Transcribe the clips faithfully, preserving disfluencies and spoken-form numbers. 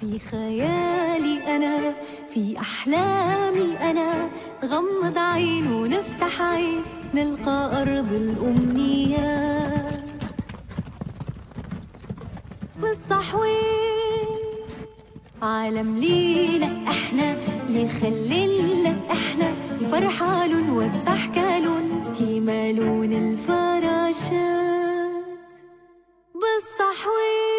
في خيالي أنا، في أحلامي أنا، غمض عين ونفتح عين نلقى أرض الأمنيات. والصحوين عالم لينا احنا، اللي خللنا احنا، الفرحة لون والضحكة لون، كيما لون الفراشات. بالصحوين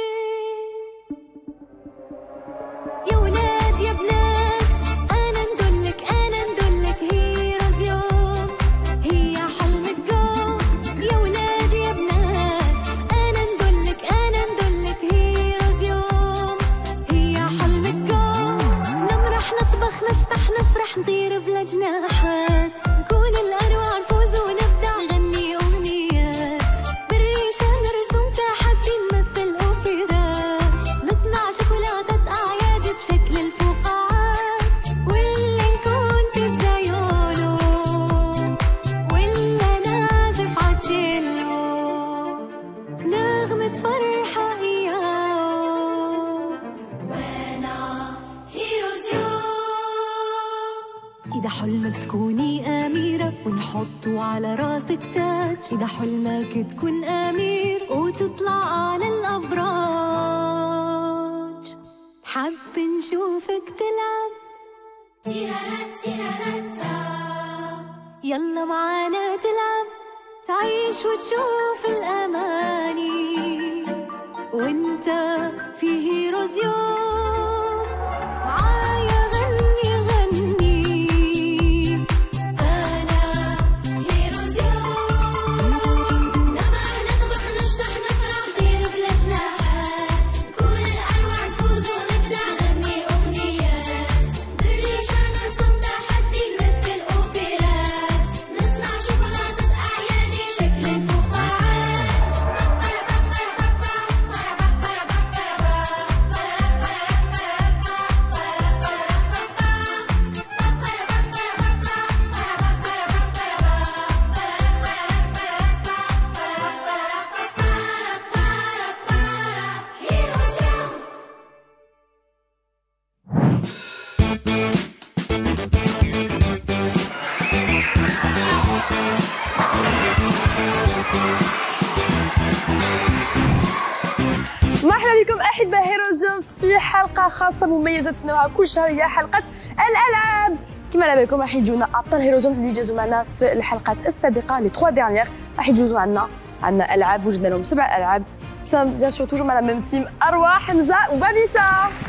يا ولاد يا بنات، انا ندلك انا ندلك هيروز يوم، هي حلمك قوم. يا ولاد يا بنات، انا ندلك انا ندلك هيروز يوم، هي حلمك قوم. نمرح نطبخ نشطح نفرح نطير بلا جناحات، نكون الأروع نفوز ونبدع نغني أغنيات، بالريشة نرسم تحدي نمثل أوبرات، نصنع شوكولاتة أعياد بشكل الفقاعات، ولا نكون بيتزا يولو، ولا نعزف عالجيلو، نغمة فرحة إياه. وانا هيروز يوم. إذا حلمك تكوني أميرة ونحطه على راسك تاج، إذا حلمك تكون أمير وتطلع على الأبراج، حب نشوفك تلعب يلا معانا تلعب، تعيش وتشوف الأماني وانت في هيروز يوم. معايا غني غني أنا هيروز يوم، نمرح نطبخ نشطح نفرح نطير بلا جناحات، نكون الأروع نفوز ونبدع نغني أغنيات، بالريشة نرسم تحدي نمثل أوبرات، نصنع شوكولاتة أعيادي شكل الفقاعات. مرحبا بكم احباء هيروز يوم في حلقه خاصه مميزه تسناوها كل شهر، هي حلقه الالعاب. كما على بالكم راح يجونا ابطال هيروز يوم اللي جازوا معنا في الحلقات السابقه لي ثلاث ديرنيير، راح يجوزوا عنا عندنا العاب، وجدنا لهم سبع العاب بيان سور توجور مع ميم تيم اروى حمزه وبابيسا.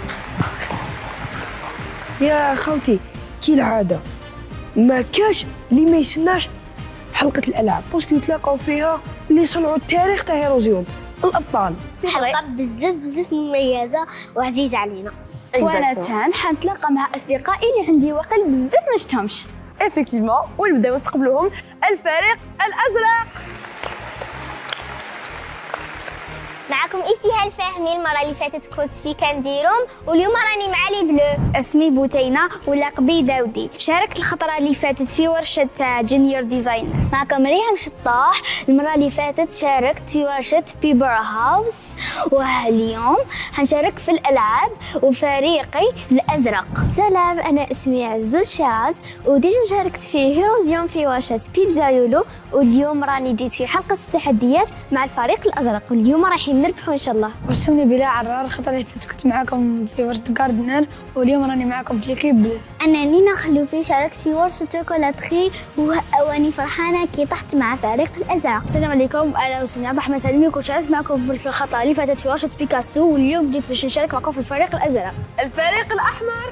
يا خوتي كي العاده ما كاش اللي ما يسناش حلقه الالعاب، باسكو يتلاقاو فيها اللي صنعوا التاريخ تاع هيروز يوم، الابطال. حلقة بزاف بزاف مميزة وعزيزة علينا. وانا تان حنتلاقى مع اصدقائي اللي عندي وقت بزاف ما شفتهمش. افكتيفمون ونبداو نستقبلوهم الفريق الازرق. معكم ابتهال فهمي، المرة اللي فاتت كنت في كانديروم واليوم راني مع لي بلو. اسمي بوتينة ولقبي داودي. شاركت الخطرة اللي فاتت في ورشة جونيور ديزاينر. معكم ريهام شطاح، المرة اللي فاتت شاركت في ورشة بيبر هاوس، واليوم حنشارك في الألعاب وفريقي الأزرق. سلام، أنا اسمي عزوز شاز وديجا شاركت في هيروز يوم في ورشة بيتزا يولو، واليوم راني جيت في حلقة التحديات مع الفريق الأزرق، واليوم رايحين نربحوا إن شاء الله. واسمي بلا عرار، الخطرة اللي فاتت كنت معاكم في ورشة جاردنر، واليوم راني معاكم في ليكيب بلو. أنا لينا خلوفي، شاركت في ورشة شوكولاتري وأني فرحانة كي طحت مع فريق الأزرق. السلام عليكم، أنا اسمي عبد الرحمن سلمي، كنت شاركت معكم في الخطرة اللي فاتت في ورشة بيكاسو، واليوم جيت باش نشارك معكم في الفريق الأزرق. الفريق الأحمر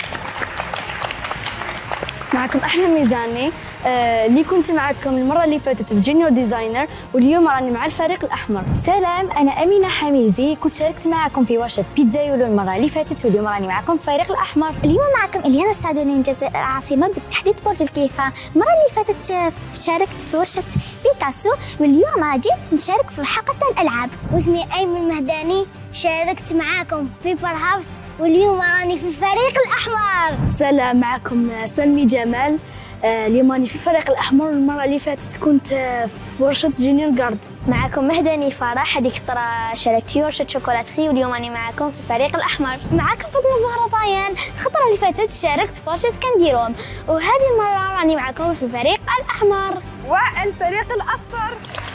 معكم أحلى ميزاني، آه اللي كنت معكم المرة اللي فاتت في جونيور ديزاينر، واليوم راني مع الفريق الأحمر. سلام، أنا أمينة حميزي، كنت شاركت معكم في ورشة بيتزا يولو المرة اللي فاتت، واليوم راني معكم في الفريق الأحمر. اليوم معكم إليانا السعدوني من الجزائر العاصمة، بالتحديد برج الكيفان. المرة اللي فاتت شاركت في ورشة بيكاسو، واليوم جيت نشارك في حلقة الألعاب. واسمي أيمن مهداني، شاركت معاكم في بيبر هاوس، واليوم راني في الفريق الأحمر. سلام، معكم سلمي جمال، آه اليوم راني في الفريق الأحمر، والمرة اللي فاتت كنت آه في ورشة جونيور جارد. معكم مهداني فرح، هذيك الخطرة شاركت في ورشة شوكولاتري واليوم راني معكم في الفريق الأحمر. معكم فاطمة زهرة طايان، الخطرة اللي فاتت شاركت في ورشة كانديروم، وهذه المرة راني معكم في الفريق الأحمر. والفريق الأصفر.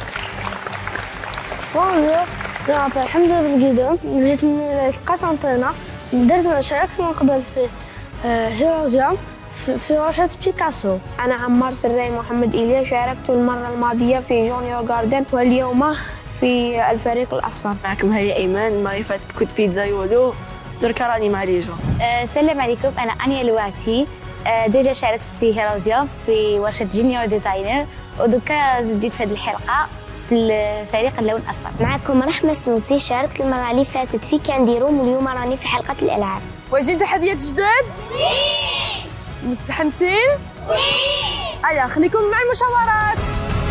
بونجور، جو حمزة بالقيدون، جيت من القسنطينة، درت شاركت من قبل في هيروزيوم في ورشة بيكاسو. أنا عمار سراي محمد إيليا، شاركت المرة الماضية في جونيور جاردن واليوم في الفريق الأصفر. معكم هي أيمان، المرة اللي فاتت كنت بيتزا يولو، دركا راني مع ليجو. أه سلام عليكم، أنا أنيا لواتي، أه ديجا شاركت في هيروزيوم في ورشة جونيور ديزاينر، ودوكا زدت في هذه الحلقة في الفريق اللون الأصفر. معكم رحمة السنوسي، شاركت المرة اللي فاتت في كانديروم واليوم راني في حلقة الألعاب. واجدين تحديات جداد؟ متحمسين؟ أيا خليكم مع المشاورات.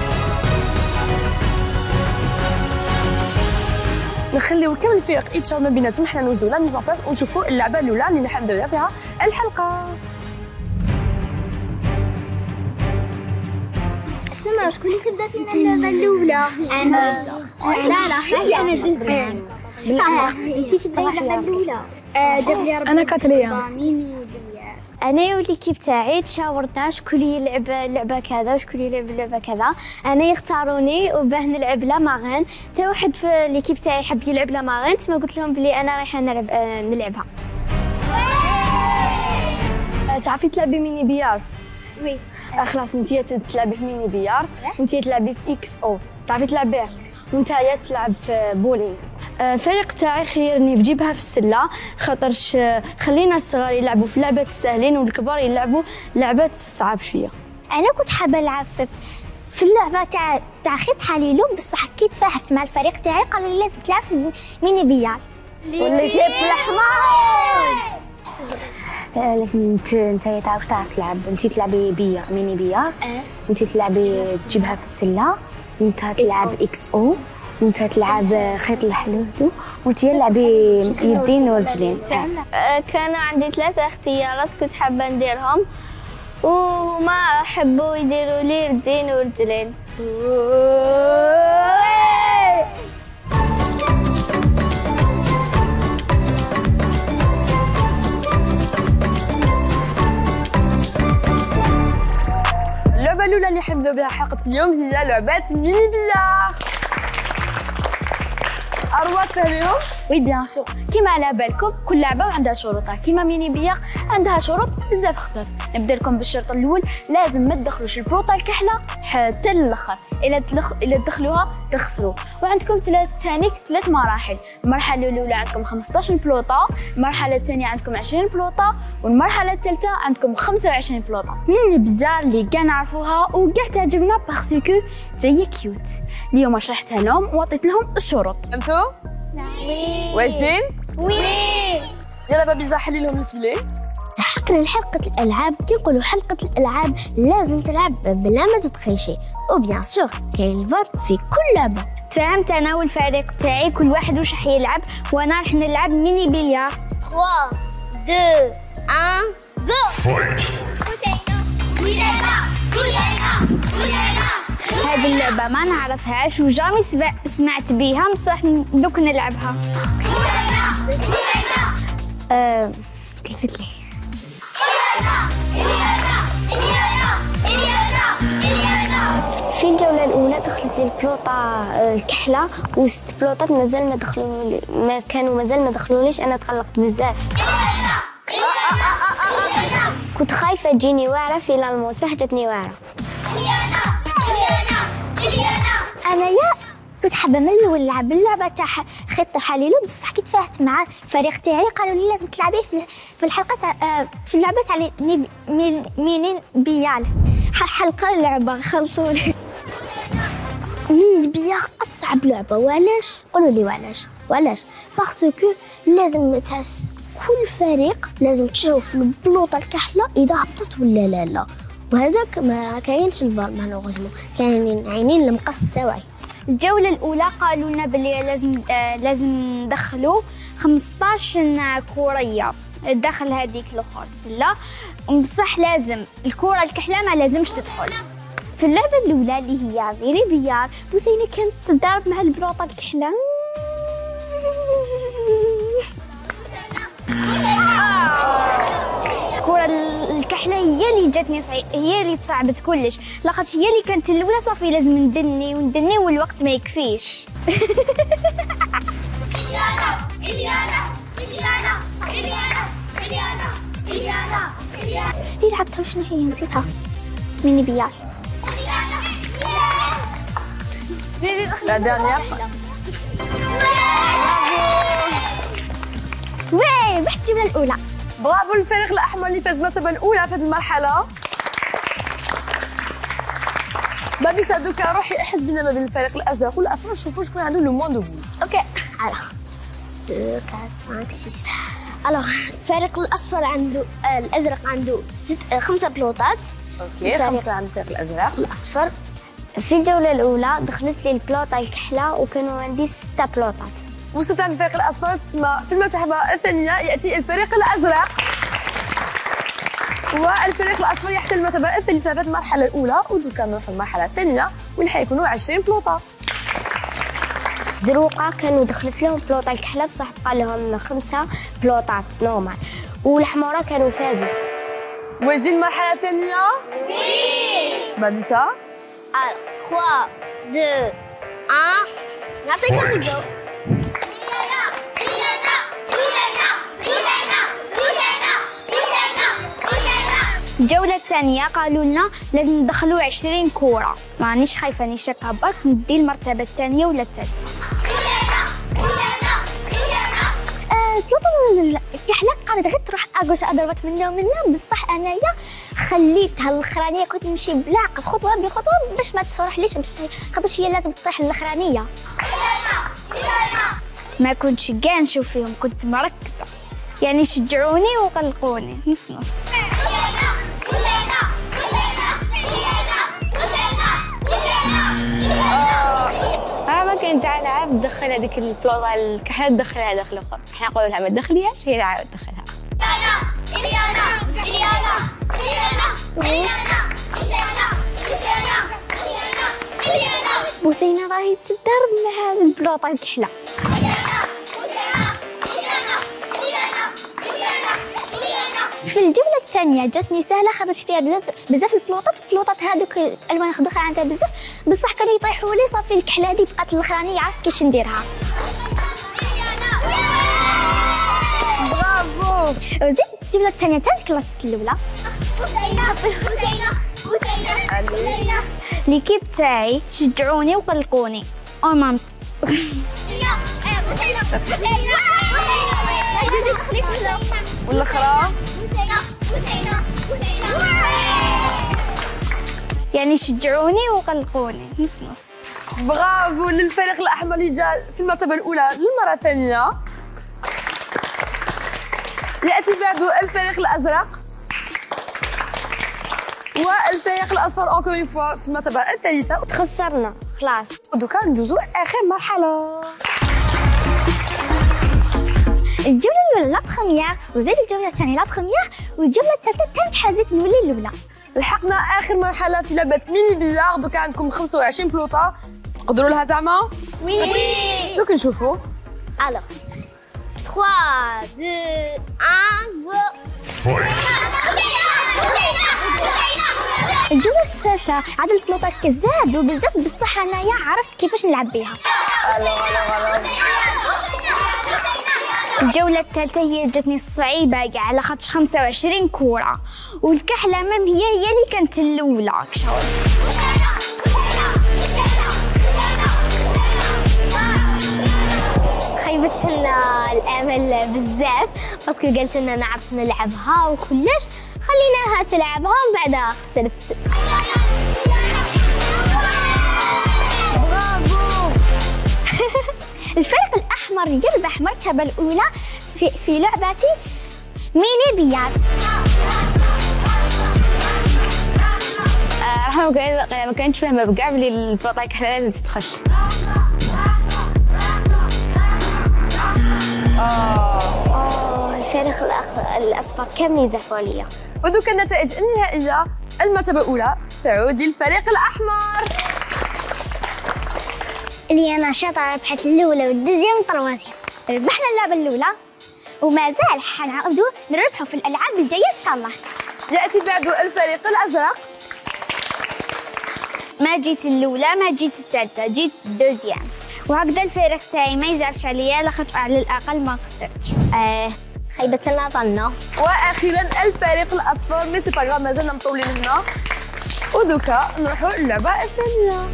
نخليو كامل الفرق يتشاور ما بيناتهم، حنا نوجدوا لا ميزون بلاس ونشوفوا اللعبة الأولى اللي نحب نديرو فيها الحلقة. سما شكون اللي تبدا فينا اللعبة الأولى؟ أنا. لا لا هي أنا جزت. سما أنت تبداي اللعبة الأولى. جاب لي أنا كاتريا. انا والليكيب تاعي تشاورنا شكون يلعب اللعبه كذا وشكون يلعب اللعبه كذا. انا يختاروني وباه نلعب لا ماغين، حتى واحد في الليكيب تاعي يحب يلعب لا ماغين، تما قلت لهم بلي انا رايحه نلعب آه نلعبها. تعرفي تلعبي ميني بيار؟ وي. آه خلاص انتي تلعبي في ميني بيار وانتي تلعبي في اكس او، تعرفي تلعبيه، وانتايا تلعب في بولينغ. الفريق تاعي خيرني في جيبها في السله، خاطرش خلينا الصغار يلعبوا في لعبه السهلين والكبار يلعبوا لعبات صعاب شويه. انا كنت حابه نلعب في في اللعبه تاع تاع خيط حليلو، بصح كي تفاهمت مع الفريق تاعي قالوا لي لازم تلعب في ميني بيال واللي كيف الاحمر. لازم انت تعرف تعرف تلعب، انت تلعبي بيار ميني بيار، انت تلعبي تجيبها في السله، انت تلعب اكس او، انت تلعب خيط الحلول، وانت تلعبي يدين ورجلين. كان عندي ثلاثة اختيارات كنت حابة نديرهم وما حبوا يديروا لي يدين ورجلين. اللعبة الأولى اللي حنبداو بها حلقة اليوم هي لعبة ميني بيار. أروى تفهميهم؟ وي بيان سور، كيما على بالكم كل لعبه وعندها شروطها، كيما ميني بيار عندها شروط بزاف خفاف. نبدا لكم بالشرط الاول، لازم ما تدخلوش البلوطه الكحله حتى للاخر، الا تلخ... الا تدخلوها تخسروا. وعندكم ثلاث ثاني ثلاث مراحل، المرحله الاولى عندكم خمسطاش بلوطه، المرحله الثانيه عندكم عشرين بلوطه، والمرحله الثالثه عندكم خمسة وعشرين بلوطه. من الابزار اللي كاع نعرفوها وكاع تعجبنا باسكو جايه كيوت. اليوم شرحتها لهم وعطيت لهم الشروط. فهمتوا؟ واجدين؟ وي. يلا بابيزا حلي لهم الفيلي. حقنا لحلقة الألعاب، كي نقولوا حلقة الألعاب لازم تلعب بلا ما تتخيشي، وبيان سور كاين الفار في كل لعبة. تفاهمت أنا والفريق تاعي كل واحد واش راح يلعب، وأنا راح نلعب ميني بليار. ثلاثة اثنين واحد جو. هذه اللعبة ما نعرفهاش وجامي سمعت بيها، بصح دوك نلعبها. أه كيفت لي في الجولة الأولى دخلت لي البلوطة الكحلة وست بلوطات مازال ما دخلوا ما كانوا مازال ما دخلونيش، أنا تقلقت بزاف. كنت خايفة تجيني واعرة، في لالموسح جاتني واعرة. أنا يا كنت حابة من الأول نلعب اللعبة تاع خيط حليلو، بصح كي تفاهمت مع الفريق تاعي قالوا لي لازم تلعبيه في في الحلقة تاع في اللعبة تاع ميني بيال. حلقة اللعبة خلصوني. ميني بيال أصعب لعبة، وعلاش؟ قولوا لي وعلاش؟ وعلاش؟ باسكو لازم تحس كل فريق لازم تشوف البلوطة الكحلة إذا هبطت ولا لا لا، وهذاك ما كاينش الفار مالوغوزمون، كاينين عينين المقص تاعي. الجولة الأولى قالوا لنا بلي لازم آه لازم ندخلوا خمسطاش كورية، داخل هذيك الاخر السله، بصح لازم الكره الكحله ما لازمش تدخل. في اللعبه الاولى اللي هي فيري بيار، بثينه كانت تضارب مع البلوطه الكحله. الكره الكحله هي اللي جاتني صعيب، هي اللي تصعبت كلش، لاخاطش هي اللي كانت الاولى صافي لازم ندني وندني والوقت ما يكفيش. اللي لعبتها شنو هي نسيتها؟ ميني بيار. لا دانيير. وي ربحت الجوله الاولى. برافو للفريق الاحمر اللي فاز بالمرتبه الاولى في هذه المرحله. بابيسا دوكا روحي احس بينا ما بين الفريق الازرق والاصفر، شوفوا شكون عنده لو موان دو بول. اوكي alors deux quatre cinq six alors الفريق الاصفر عنده آه الازرق عنده ست آه خمسه بلوطات. اوكي خمسه عند الفريق الازرق. الاصفر في الجوله الاولى دخلت لي البلوطه الكحله وكانوا عندي سته بلوطات. وصلت عند الفريق الاصفر، تما في المرتبه الثانيه ياتي الفريق الازرق، والفريق الاصفر يحتل المرتبه الثالثه في المرحله الاولى. ودوكا نروحوا المرحله الثانيه واللي حيكونوا عشرين بلوطه. زروقه كانوا دخلت لهم بلوطه الكحله بصح بقى لهم خمسه بلوطات نورمال، والحمراء كانوا فازوا. واش دي المرحله الثانيه؟ وي بابيسا. alors trois deux un نعطيكم الجو. الجولة الثانية قالوا لنا لازم ندخلوا عشرين كورة، مانيش خايفة راني شاكة برك ندي المرتبة الثانية ولا الثالثة. البلوطة الكحلة قاعدة غير تروح أقوش ضربت منا ومنا، بصح أنايا خليتها الأخرانية كنت نمشي بالعقل خطوة بخطوة باش ما تروحليش، باش خاطرش هي لازم تطيح الأخرانية. ما كنتش كاع نشوف فيهم، كنت مركزة، يعني شجعوني وقلقوني نص نص. ها ما كاين تاع العاب تدخل هذيك البلوطه الكحله تدخلها داخل الاخر، احنا نقولوا لها ما تدخليهاش هي تعاود تدخلها. بوثينة راهي تضرب مع البلوطه الكحله. في الجولة الثانية جاتني سهلة، خرجت فيها بزاف البلوطات، والبلوطات هذوك الألوان خضرا عندها بزاف، بصح كانوا يطيحوا لي صافي الكحلة هذه بقات الأخرانية عرفت كيفاش نديرها. برافو. وزيد الجولة الثانية تاع كلاستك الأولى. ليكيب تاعي شجعوني وقلقوني. أو مامت. والاخرى يعني شجعوني وقلقوني نص نص. برافو للفريق الاحمر اللي جاء في المرتبه الاولى للمره الثانيه. ياتي بعده الفريق الازرق والفريق الاصفر اونكور اون فوا في المرتبه الثالثه. تخسرنا خلاص. ودوكا ندوزو اخر مرحله. الجولة الأولى لا بخميار، وزيد الجولة الثانية لا بخميار، والجولة الثالثة تاني حازت نولي الأولى. لحقنا آخر مرحلة في لعبة ميني بيار، دوكا عندكم خمسة وعشرين بلوطة، تقدروا لها زعما؟ وي. دوك نشوفوا. alors trois deux un go. الجولة الثالثة عدد البلوطات كزادوا بزاف، بصح أنايا عرفت كيفاش نلعب بها. الو الو الو. الجولة الثالثة هي جاتني صعيبة كاع على خاطش خمسة وعشرين كورة، والكحلة مام هي هي اللي كانت الأولى كشغل. خيبت لنا الامل بزاف باسكو قالت لنا نعرف نلعبها وكلش، خليناها تلعبها ومن بعدها خسرت. برافو. الفريق الأحمر يربح المرتبة الأولى في, في لعبتي ميني بيار. آه رحمة ما كانتش فاهمة بكاع بلي البلوطة الكحلة لازم تدخل. اه الفريق الأخ... الاصفر كاملين زعفوا عليا. ودوك النتائج النهائيه. المرتبه الاولى تعود للفريق الاحمر اللي انا شاطره، ربحت الاولى والدوزيام والطروازيام. ربحنا اللعبه الاولى وما زال حنعاودوا نربحوا في الالعاب الجايه ان شاء الله. ياتي بعد الفريق الازرق. ما جيت الاولى، ما جيت الثالثه، جيت الدوزيام. وهكذا الفريق تاعي ما يزعفش عليا لاخاطش على الاقل ما قصرتش. اه خيبه الظن. واخيرا الفريق الاصفر. مي سي با مازلنا مطولين هنا. ودوكا نروحوا للعبه الثانيه.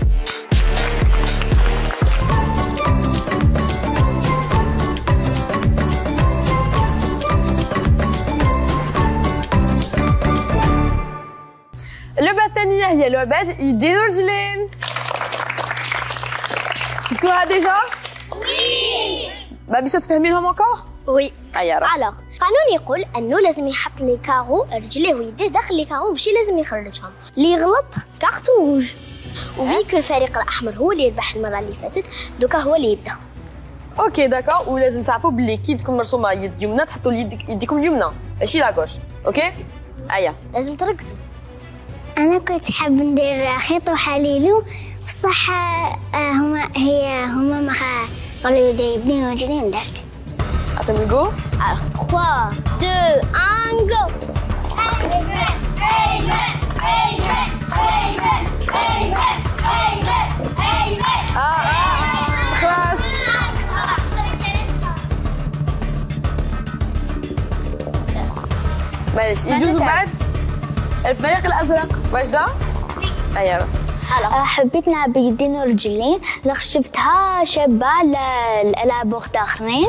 اللعبة الثانية هي لعبة يدين ورجلين. شفتوها ديجا؟ وي. بابيسة تفهمينهم انكور؟ وي. هيا روح. الوغ القانون يقول انه لازم يحط لي كاغو رجليه ويديه داخل لي كاغو ماشي لازم يخرجهم. اللي يغلط كارت روج. وفيك الفريق الاحمر هو اللي يربح المرة اللي فاتت، دوكا هو اللي يبدا. اوكي داكا. ولازم تعرفوا بلي كي تكون مرسومة يد يمنى تحطوا يديك يديكم اليمنى ماشي لاكوش. اوكي؟ هيا. لازم تركزوا. أنا كنت حاب ندير خيط وحليلو بصح هما هي هما ما قالوا لي يدين ورجلين درت. عطيني جو. Alors trois, deux, un, go. آه خلاص. معليش يجوزوا بعد الفريق الازرق. واش دا؟ هيا روح. حبيت نلعب بيدين ورجلين لاخاطش شفتها شابه للالعاب وقت اخرين.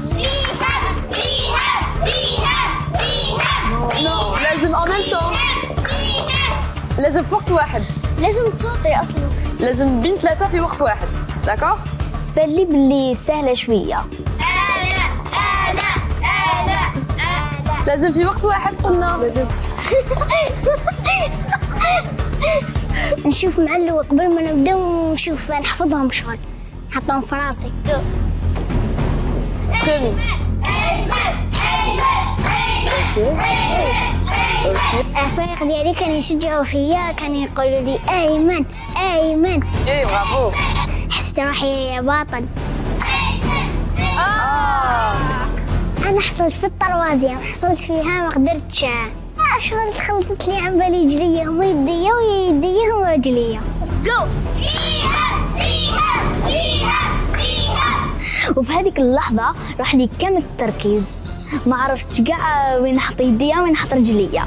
نو لازم ان ميم طون. لازم في وقت واحد. لازم تصوتي اصلا. لازم بين ثلاثه في وقت واحد. داكور؟ تبان لي بلي سهله شويه. لازم في وقت واحد قلنا. نشوف معلو قبل ما نبداو نشوف نحفظهم شغل نحطهم في راسي. تري الفريق ديالي كان يشجعوا فيا، كان يقولوا لي ايمن ايمن. اي برافو. حسيت روحي يا باطل. اه انا حصلت في الطروازيام، حصلت فيها ما قدرتش. آه شغل تخلطت لي عن بالي رجليا هما يديا ويديا هما رجليا. جو. وفي هذيك اللحظة راح لي كامل التركيز، ما عرفتش كاع وين نحط يديا وين نحط رجليا.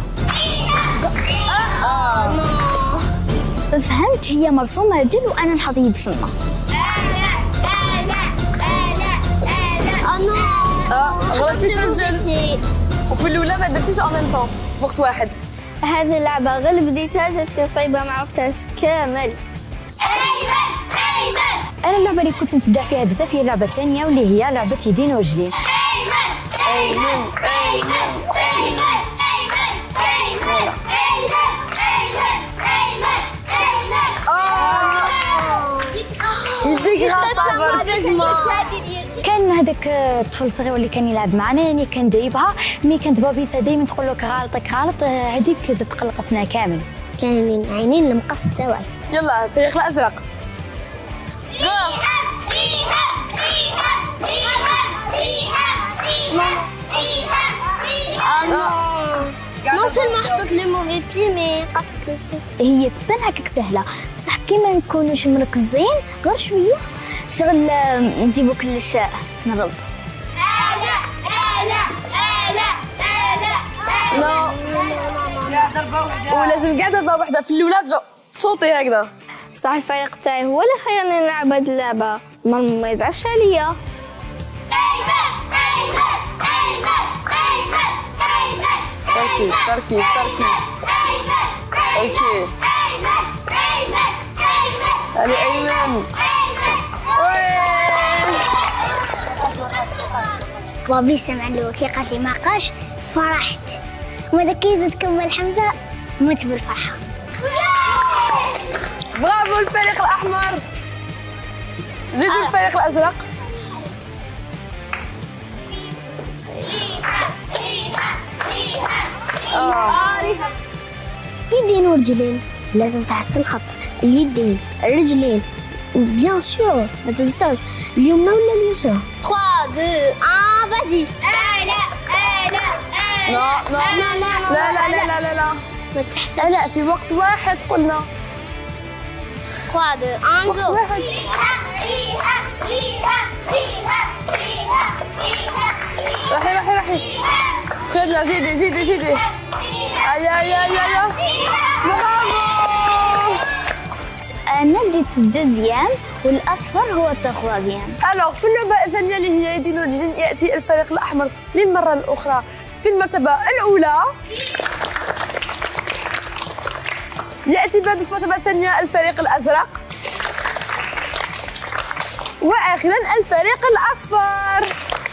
فهمت هي مرسومة رجل وانا نحط يد فما. اه غلطتي في الرجل. وفي الاولى ما درتيش ان ميم طون في وقت واحد. هذه اللعبة غير بديتها جاتني صعيبة ما عرفتهاش كامل. انا اللعبة اللي كنت نشجع فيها بزاف هي اللعبة الثانية واللي هي لعبة يدين ورجلين. ايمن ايمن ايمن يديك كان هذاك الطفل الصغير اللي كان يلعب معنا يعني كان جايبها مي كانت بابيسا دائما تقول لك غالطك غلط، هذيك زاد قلقتنا كامل. كانوا عينين المقص تاعي. يلا الفريق الازرق. نوصل ما حطت لي موفي بي مي قصت لي. هي تبان هكاك سهله بصح كي ما نكونوش مركزين غير شويه شغل نجيبو كلش نرد. لا ولازم قاعده ضربه واحده في الاولاد تصوتي هكذا. صح الفريق تاعي هو اللي خيرني نلعب هاد اللعبه، ما يزعفش عليا. تركيز تركيز تركيز. اوكي علي ايمن. بابي سمع له كي قالت لي ما قاش فرحت، وماذا كي زاد كمل حمزه مت بالفرحه. برافو الفريق الاحمر. زيدوا الفريق الازرق. يدين ورجلين لازم تعسل الخط. اليدين الرجلين وبيان سور ما تنساوش اليمنى ولا اليسرى. ثلاثة اثنين واحد فازي. لا لا لا لا لا لا لا لا لا لا ما تحسبش. لا في وقت واحد قلنا. ثلاثة اثنين وقت واحد. راحي راحي راحي. تري بيان زيدي زيدي زيدي. ايا ايا ايا ايا. برافو. أنا جيت الدوزيام والأصفر هو التخوازيام. الوغ في اللعبة الثانية اللي هي يدين ورجلين يأتي الفريق الأحمر للمرة الأخرى في المرتبة الأولى. يأتي بعد في المرتبة الثانية الفريق الأزرق. وأخيرا الفريق الأصفر.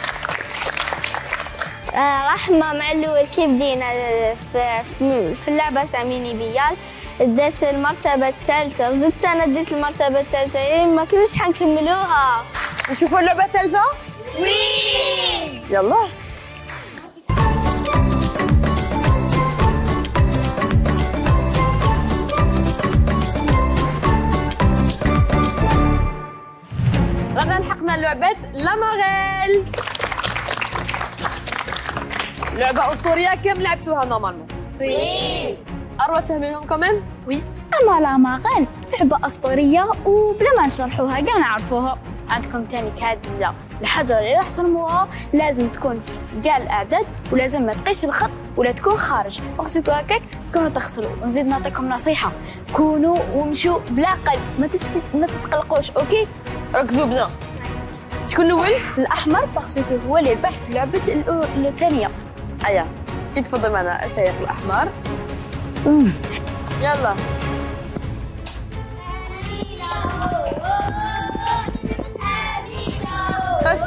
آه رحمة مع الأول كي بدينا في, في اللعبة ساميني بيال ديت المرتبة الثالثة وزدت أنا ديت المرتبة الثالثة. إيه ما كيفاش حنكملوها؟ نشوفوا اللعبة الثالثة؟ وي يلا. رانا لحقنا لعبة لاماغيل. لعبة أسطورية كم لعبتوها نورمالمون؟ وي أروى تفهمينهم كمان؟ وي أما لاماغيل لعبة أسطورية وبلا ما نشرحوها كاع نعرفوها. عندكم تاني كادية الحجرة اللي راح ترموها لازم تكون في كاع الأعداد ولازم ما تقيش الخط ولا تكون خارج. وخصكم هكاك كونوا تغسلوا. ونزيد نعطيكم نصيحة كونوا ومشوا بلا قلب ما, تس... ما تتقلقوش. أوكي ركزوا بنا. شكون الأول؟ الأحمر باسكو هو اللي ربح في اللعبة الأولى الثانية. أيا يتفضل معنا الفريق الأحمر. يلا. بس.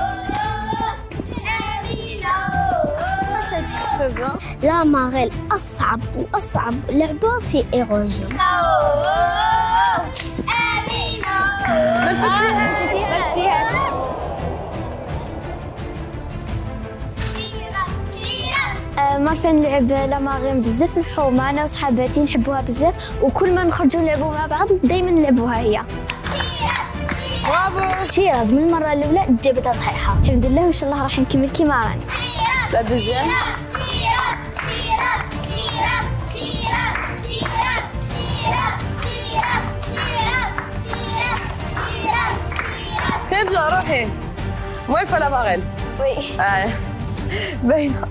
لاماغيل أصعب وأصعب لعبة في إيروجيون. ما نفتيهاش. مرة نلعب لاماغيل بزاف الحومة أنا وصحاباتي نحبوها بزاف وكل ما نخرجوا نلعبوا مع بعض دايما نلعبوها هي. برافو. شيراز من المرة الأولى جابتها صحيحة الحمد لله وإن شاء الله راح نكمل كيما راني. لا دوزيام. خذنا روحي. موالفة لاماغيل؟ وي. آه. باينة.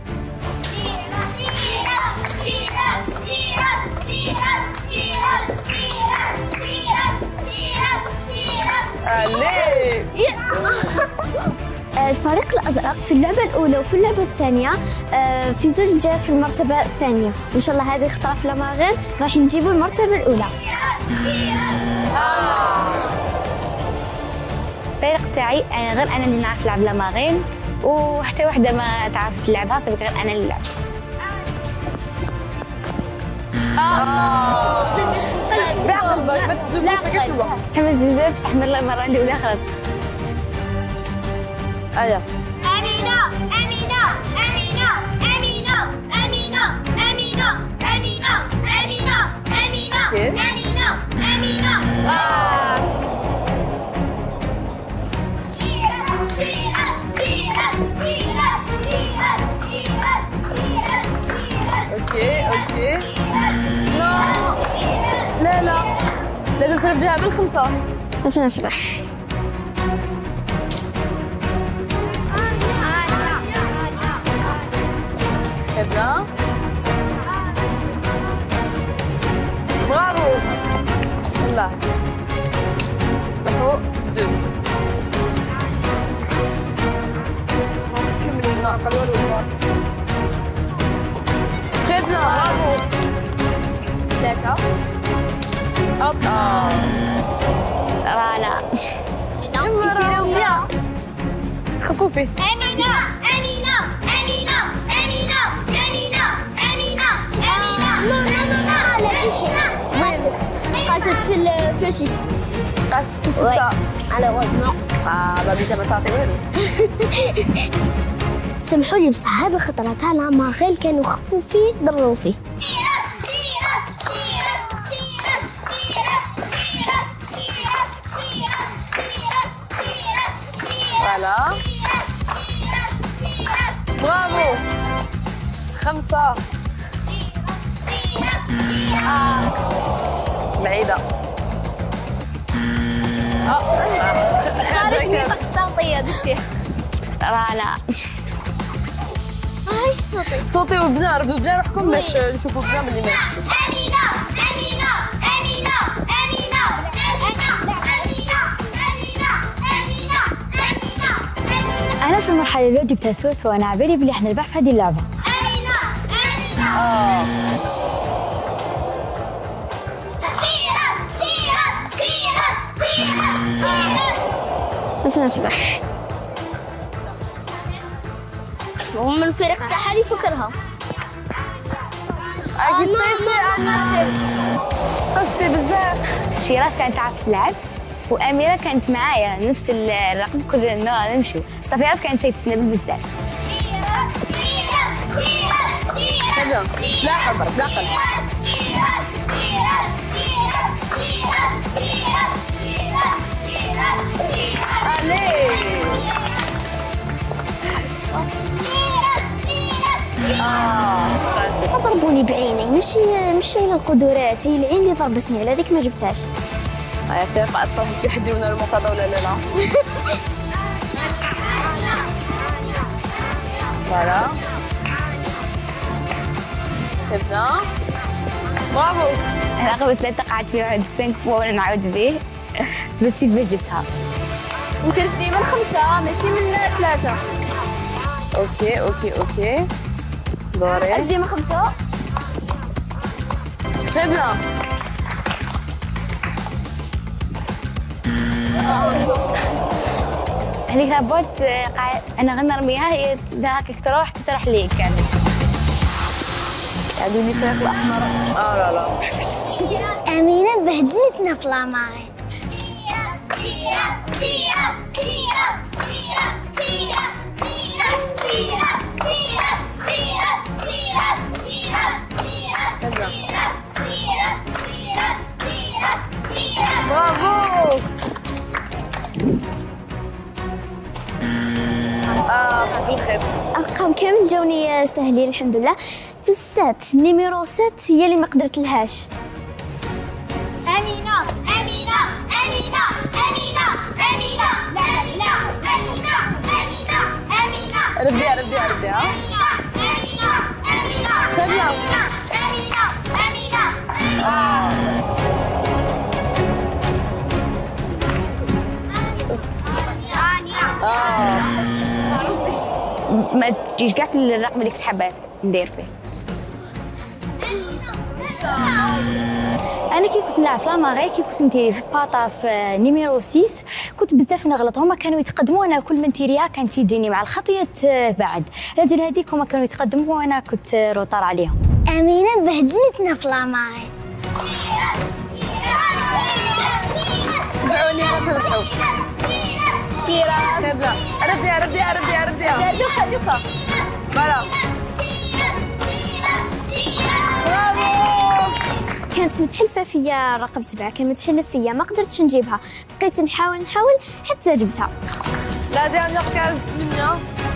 عليك. الفريق الأزرق في اللعبة الأولى وفي اللعبة الثانية في زوج جا في المرتبة الثانية وإن شاء الله هذه خطرة في لاماغيل راح نجيبوا المرتبة الأولى. الفريق تاعي أنا غير أنا اللي نعرف نلعب لاماغيل وحتى وحدة ما تعرف تلعبها سبق غير أنا اللي نلعب. بعقل باش ما تزوجوش ما كاش الوقت. حمس بزاف بصح من المرة الأولى غلط. أيا. أمينة أمينة أمينة أمينة أمينة أمينة أمينة أمينة أمينة أمينة أمينة. اوكي اوكي. لا لا لا لازم ترفديها بالخمسة. بس نسرح. كذا. برافو. يلا. روحوا دو. كملي لا قالوا له. خذنا برافو. ثلاثة. أوب. رانا. يمرا ويا. خفوفي. أمينة أمينة أمينة أمينة أمينة أمينة أمينة. لا تمشي. وين؟ قاست في الفلوسيس. قاست في ستة. على غزمة. آه بابي ما تعطي والو. سمحوا لي بصح هذا الخطرة تاع لا ماغيل كانوا خفوا فيه ضروا فيه. فوالا برافو. خمسة. بعيدة. خارج نطاق الصوتية دشي. رانا ايش صوتي؟ صوتي وبنا ردوا بنا روحكم باش نشوفوا بنا باللي ما يحسوا. أمينة أمينة أمينة أمينة أمينة أمينة أمينة أمينة. أنا في المرحلة اللي جبتها سوس وأنا عبالي بلي احنا نربح في هذه اللعبة. أمينة أمينة. اه سيرة سيرة سيرة سيرة. بس نسرح. ومن الفريق تاعها اللي فكرها. اكيد طيسي انا قصتي بزاف. شيراز كانت تعرف تلعب وأميرة كانت معايا نفس الرقم كلنا نمشوا، بس فراس كانت فايتتنا بزاف. سيرة سيرة سيرة سيرة. لا حبر لا قلب. عليه. ضربوني بعيني ماشي ماشي القدرات، هي العين اللي ضربتني على هذيك ما جبتهاش. هيا فرقة أصفر حسبي يحدوا لنا المنتدى ولا لا لا. فوالا خدنا برافو. رقم ثلاثة قعدت فيه واحد السنك وانا نعاود به بس باش جبتها. وكانت ديما خمسة ماشي من ثلاثة. اوكي اوكي اوكي دوري. كانت ديما خمسة. خدنا. هذيك لابوت قاعد انا غنى نرميها هي هاك تروح تروح لي كامل. هادو اللي فريق الأحمر. اه لا لا. أمينة بهدلتنا في لامارين. برافو. اه بالخير. أرقام كامل جاوني سهلين الحمد لله. في السات نيميرو سات هي اللي ما قدرت لهاش. أمينة أمينة أمينة أمينة أمينة لا لا أمينة أمينة أمينة. رديها رديها رديها. أمينة أمينة خدنا. أمينة أمينة. اه اه ما تجيش كاع في الرقم اللي كنت حابه ندير فيه. انا كي كنت نلعب في لاماغي كي كنت نتيري في باطا في نيميرو ستة كنت بزاف نغلط. هما كانوا يتقدموا وانا كل ما نتيريها كانت تجيني مع الخطيات بعد رجل هذيك هما كانوا يتقدموا وانا كنت روطار عليهم. أمينة بهدلتنا في لاماغي. تبعوني لا تربحوا. كيراس. خدنا. رديها رديها رديها رديها. دوكا دوكا. فوالا. برافو. كانت متحلفة فيا رقم سبعة، كان متحلف فيا ما قدرتش نجيبها، بقيت نحاول نحاول حتى جبتها. لا ديرنيير كاز ثمانية.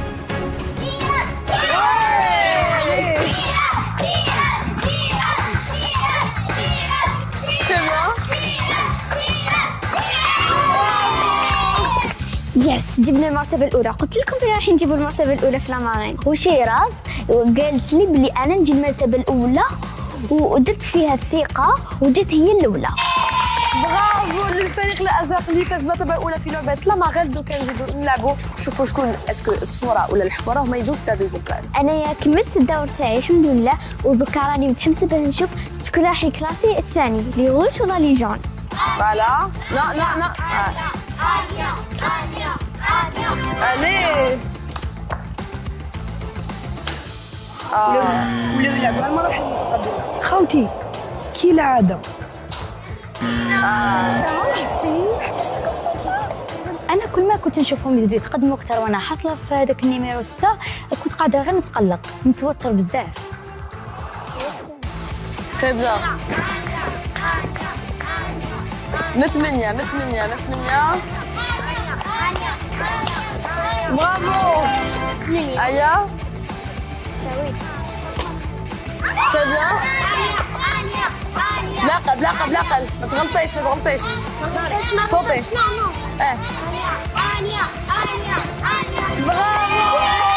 يس جبنا المرتبة الأولى. قلت لكم بلي راح نجيبوا المرتبة الأولى في لامارين. وشيراز قالت لي بلي أنا نجي المرتبة الأولى ودرت فيها الثقة وجت هي الأولى. برافو للفريق الازرق اللي فاز بالمرتبه الاولى في لعبه لاماغيل. دوكا نزيدو نلعبوا نشوفوا شكون اسكو الصفراء ولا الحمراء هما يجوا في لا دوزيام بلاص. أنا كملت الدور تاعي الحمد لله ودوكا راني متحمسة باش نشوف شكون راح يكلاسي الثاني لي روج ولا لي جون. فوالا لا لا لا. الي اه ولاو يلعبوا على المراحل المتقدمه. خوتي كي العاده انا كل ما كنت نشوفهم يزيدوا يتقدموا اكثر وانا حاصله في هذاك النيميرو ستة كنت قاعده غير نتقلق نتوتر بزاف. كيبدا متمنية متمنية متمنية برافو أيا très bien لاقد لاقد لاقد ما تغلطيش ما تغلطيش صوتي اه برافو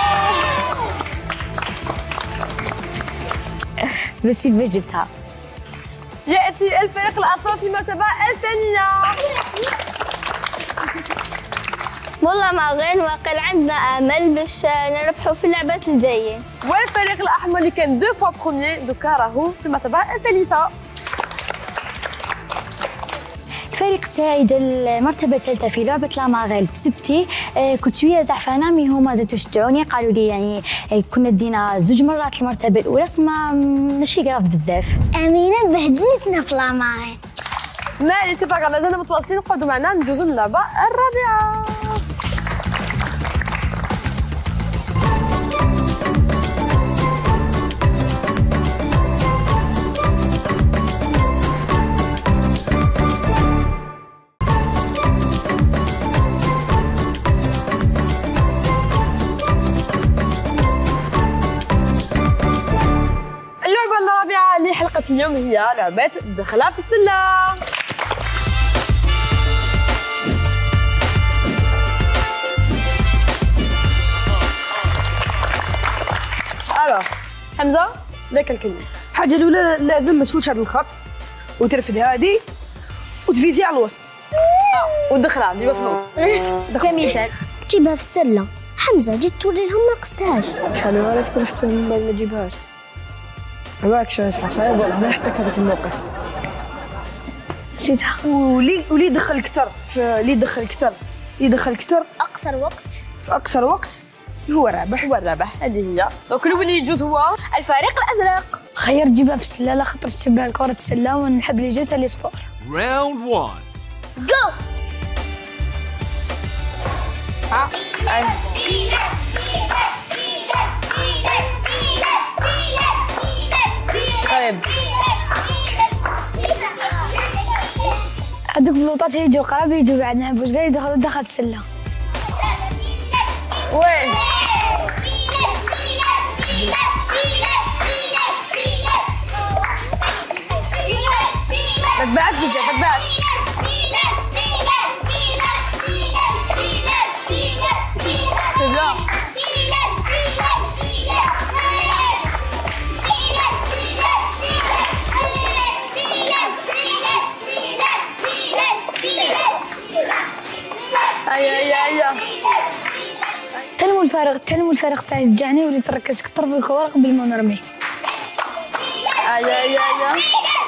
بس باش جبتها. يأتي الفريق الأصفر في المرتبة الثانية. والله ما غير واقع عندنا امل باش نربحوا في اللعبات الجايين. والفريق الاحمر اللي كان دو فوا بروميي دوكا راهو في المرتبه الثالثه. الفريق تاعي جا المرتبه الثالثه في لعبه لا ماغيل بسبتي. آه كنت شويه زعفانه مي هما زادوا شجعوني قالوا لي يعني آه كنا دينا زوج مرات المرتبه الاولى سما ماشي كراف بزاف. امينه بهدلتنا في لا ماغيل. ما سي با مازلنا متواصلين نقعدوا معنا ندوزو للعبه الرابعه. حلقة اليوم هي لعبة دخلة في السلة. الو حمزة لك الكلمة. الحاجة الأولى لازم ما تفوتش هذا الخط وترفد هذه وتفيزي على الوسط. اه ودخلها تجيبها في الوسط. كمثال تجيبها في السلة. حمزة جيت توري لهم ما قصدهاش. شحال هذا تكون واحد فيهم من بعد ما تجيبهاش. هذاك صعيب والله ما يحطك هذاك الموقف. نسيتها. ولي ولي دخل كثر اللي دخل كثر اللي دخل كثر أقصر وقت في أقصر وقت هو الرابح. هو الرابح هذه هي. دونك الأول اللي يجوز هو الفريق الأزرق. خير تجيبها في السلة لا خاطر تشبه كرة السلة ونحب لي جيتها لي سبور. راوند واحد جو. ها طيب هذوك البلوطات يجوا قراب يجوا بعد نعرف واش قاعد يدخلوا دخلت السلة. وين ما تبعدش بزاف ما تبعدش. ايا ايا ايا تنمو الفارغ تنمو الفارغ تاعي شجعني واللي تركز كثر في الكورة قبل ما نرمي. ايا ايا ايا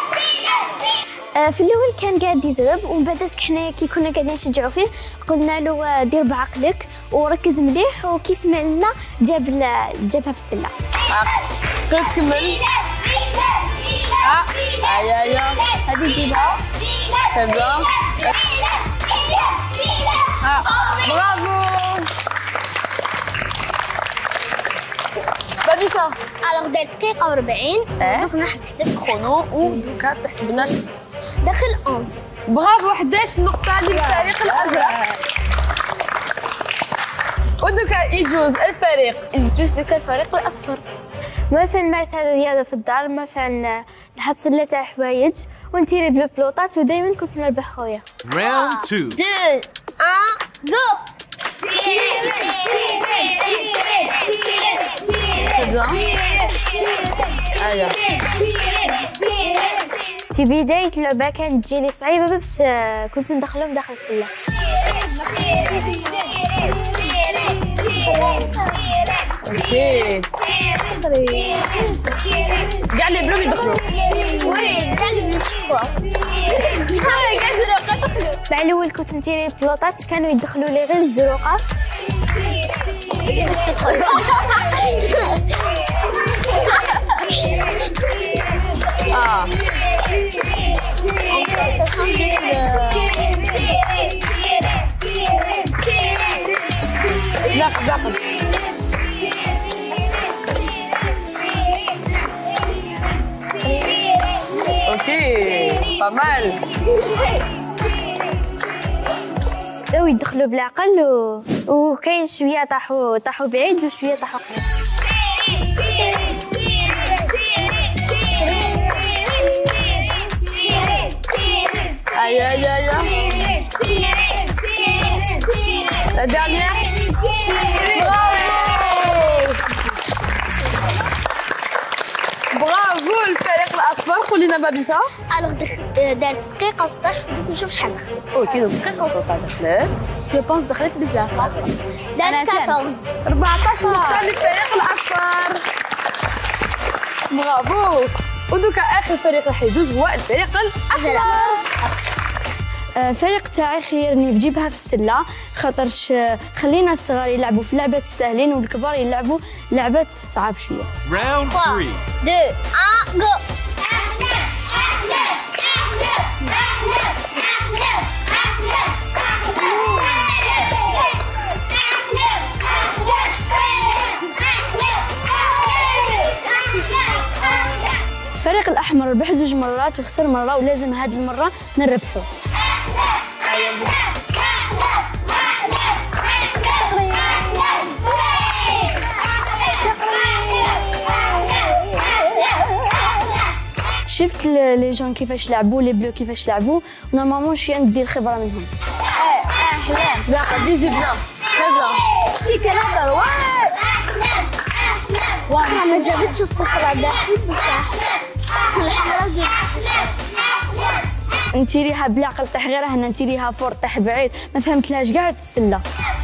في الاول كان قاعد يزرب ومن بعد حنا كي كنا قاعدين نشجعوا فيه قلنا له دير بعقلك وركز مليح وكي سمع لنا جاب جابها في السله. تقدر تكمل. ايا ايا هذه جيبها كذا. برافو بابيسا. الوغ دار دقيقه وأربعين دوك نحسب كرونو ودوكا تحسب لنا داخل أحد. برافو احداش نقطة للفريق الأزرق. ودوكا يجوز الفريق يجوز دوكا الفريق الأصفر. ما فين نمارس هذا الرياضة في الدار ما فين نحط سلة تاع حوايج ونتيري بالبلوطات ودايما كنت نربح خويا. راوند اثنين دو أن جو. ايا في بداية اللعبة كانت تجيني صعيبة باش كنت ندخلهم داخل السلة. اوكي كاع اللي بلوم يدخلوا. وي كاع اللي بنشوفوا. كاع الزروقة دخلوا. مع الأول كنت ندير بلوطات كانوا يدخلوا لي غير الزروقة. اه داخل داخل. اوكي بامال. بداو يدخلوا بالعقل و... وكاين شويه طاحوا طاحوا بعيد وشويه طاحوا قريب. Aïe aïe aïe. La dernière. Bravo. Bravo الفريق الأصفر. قولي لنا بابيسا. الوغ دارت دقيقة وستاش ودوك نشوف شحال دخلت. اوكي دونك دقيقة وستاش دخلت. جو بونس دخلت بزاف. دارت أربعطاش. أربعطاش نقطة للفريق الأصفر. برافو. ودوكا آخر فريق راح يدوز هو الفريق الأحمر. الفريق تاعي خيرني في جيبها في السله خاطرش خلينا الصغار يلعبوا في لعبات السهلين والكبار يلعبوا لعبات صعاب شويه. Round three. deux, un, go. الفريق الأحمر ربح زوج مرات وخسر مرة ولازم هذه المرة نربحه. شفت لي جون كيفاش لعبوا لي بلو كيفاش لعبوا ونورمالمون شي ندير خبرة منهم. احلام. لا فيزي بيان. تري بيان. سي كلام وانا ما جابتش الصفرة داخل بصح الحمراء جبت. نتيريها بالعقل طيح غير هنا نتيريها فور طيح بعيد ما فهمتلهاش كاع السله.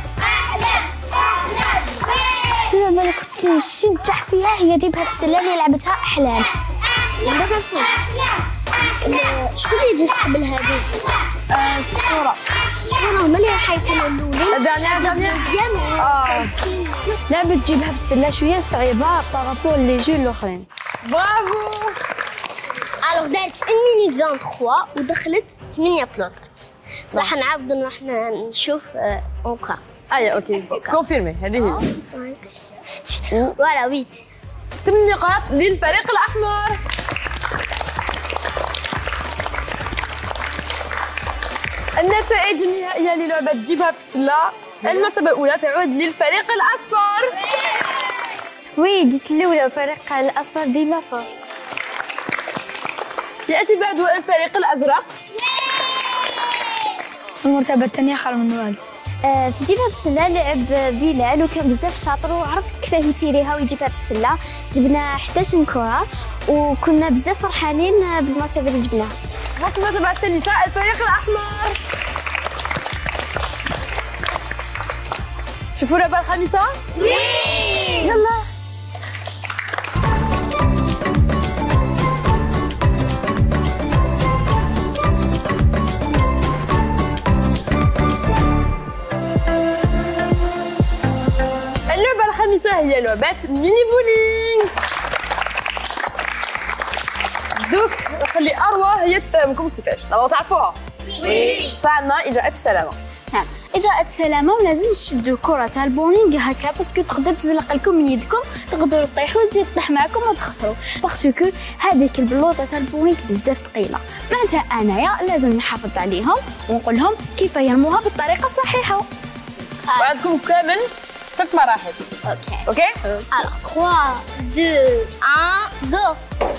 شنو بالي كنت نشجع فيها هي جيبها في السله اللي لعبتها احلام. دابا نسيت شكون اللي يجوز قبل هذه؟ السطوره. السطوره هما اللي راح يكونوا الاولين. دانيا دانيا مزيان. اه لعبة تجيبها في السله شويه صعيبه بارابور لي جو الاخرين. برافو. الوغ دارت واحد مينوت ثلاثة وعشرين ودخلت ثمانية بلوطات. بصح نعاودو نروح نشوف اونكا. ايا اوكي كونفيرمي هذه هي. فوالا ويت. ثمان نقاط للفريق الأحمر. النتائج النهائية للعبة تجيبها في السلة. المرتبة الأولى تعود للفريق الأصفر. وي جيت الأولى الفريق الأصفر ديما فوق. يأتي بعده الفريق الأزرق. المرتبة الثانية خير من والو. في جيبها في السله لعب بلال وكان بزاف شاطر وعرف كيفاه يتيريها ويجيبها في السله. جبنا إحدى عشر كره وكنا بزاف فرحانين بالمرتبه اللي جبناها. المرتبه الثالثه الفريق الاحمر. شوفوا اللعبه الخامسه. وي يلا. الخامسة هي لعبة ميني بولينغ. دوك نخلي أروى هي تفهمكم كيفاش. طبعا تعرفوها؟ وي. صعدنا إجاءة السلامة. نعم إجاءة السلامة ولازم تشدوا كرة تاع البولينغ هكا باسكو تقدر تزلق لكم من يدكم تقدروا تطيحوا وتزيد تطيح معكم وتخسروا باسكو هذيك البلوطة تاع البولينغ بزاف ثقيلة. معناتها أنايا لازم نحافظ عليهم ونقول لهم كيف يرموها بالطريقة الصحيحة. وعندكم كامل ثلاث مراحل. اوكي اوكي alors trois deux un go.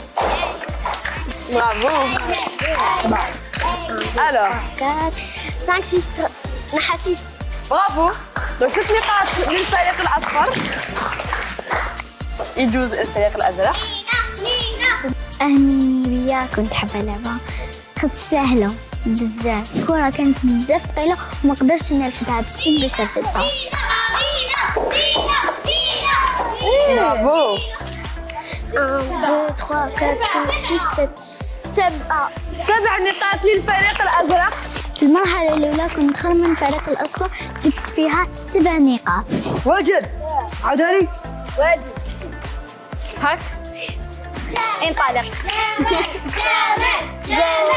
برافو. alors quatre cinq six نحا six. برافو. دونك ست نقاط للفريق الاصفر. يجوز الفريق الازرق. أهنيني بيا كنت حابة لعبة كانت سهلة بزاف. الكرة كانت بزاف ثقيلة وما قدرتش نرفدها بالسن باش نرفدها. برافو. واحد اثنين ثلاثة أربعة خمسة ستة سبعة. سبع نقاط للفريق الازرق. في المرحلة الأولى كنت خير من الفريق الأصفر جبت فيها سبع نقاط. واجد عادها لي. واجد هاك انطلق.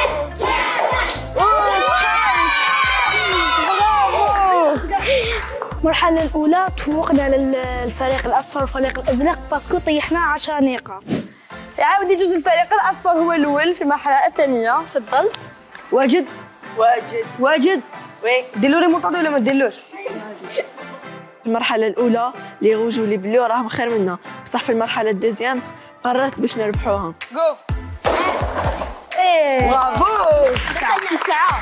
برافو. المرحلة الأولى تفوقنا للفريق الأصفر والفريق الأزرق باسكو طيحنا عشرة نقاط. يعاود يجوز الفريق الأصفر هو الأول في المرحلة الثانية. تفضل. واجد واجد واجد وي ديروا ريمونتادا ولا ما ديروش؟ في المرحلة الأولى لي روج ولي بلو راهم خير منا، بصح في المرحلة الدوزيام قررت باش نربحوهم. جو. إيه. برافو. تسعة.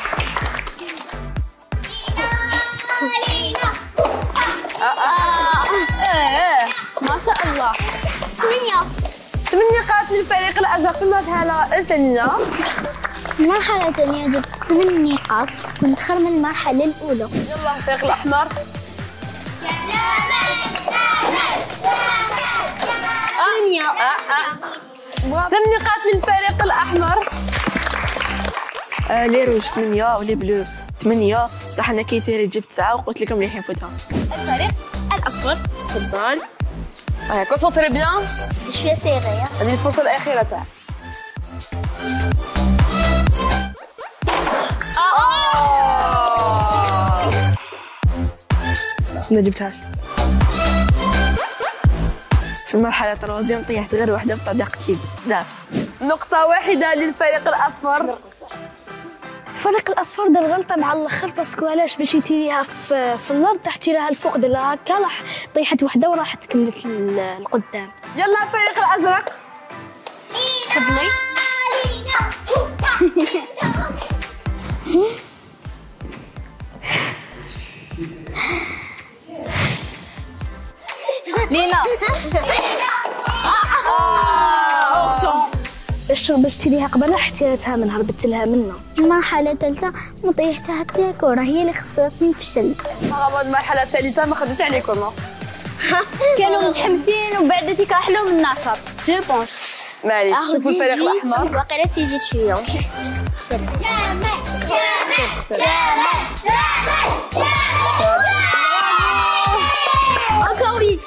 ايه ما شاء الله. ثمانية. ثمان نقاط للفريق الأزرق في المرحلة الثانية. المرحلة الثانية جبت ثمان نقاط كنت خير من المرحلة الأولى. يلا الفريق الأحمر. ثمانية. ثمان نقاط للفريق الأحمر. آه لي روج ثمانية ولي بلو ثمانية، بصح أنا كي تيري جبت تسعة وقلت لكم اللي حيفوتها. الفريق الأصفر تفضل. اه كونسونطري بيان. شوية صغيرة. هذه الفرصة الأخيرة تاعك. ما جبتهاش. في المرحلة التروازيام طيحت غير وحدة بصح ضاقت لي بزاف. نقطة واحدة للفريق الأصفر. الفريق الأصفر دار غلطة مع الآخر باسكو علاش باش يتيريها في, في الأرض تحتيرها الفوق دارها هكا راح طيحت وحدة وراحت كملت القدام. يلا الفريق الأزرق. تفضلي. لينا. باش باش تشريها قبل حتيتها منها هربت لها منا. المرحلة الثالثة ما طيحتها حتى كورة هي اللي خسرتني فشل. طبعا المرحلة الثالثة ما خرجتش عليكم. كانوا متحمسين وبعد تيكحلوا من النشاط. جو بونس. معليش شوفوا الفريق الأحمر. واقيلا تيزيد شوية. أكويت.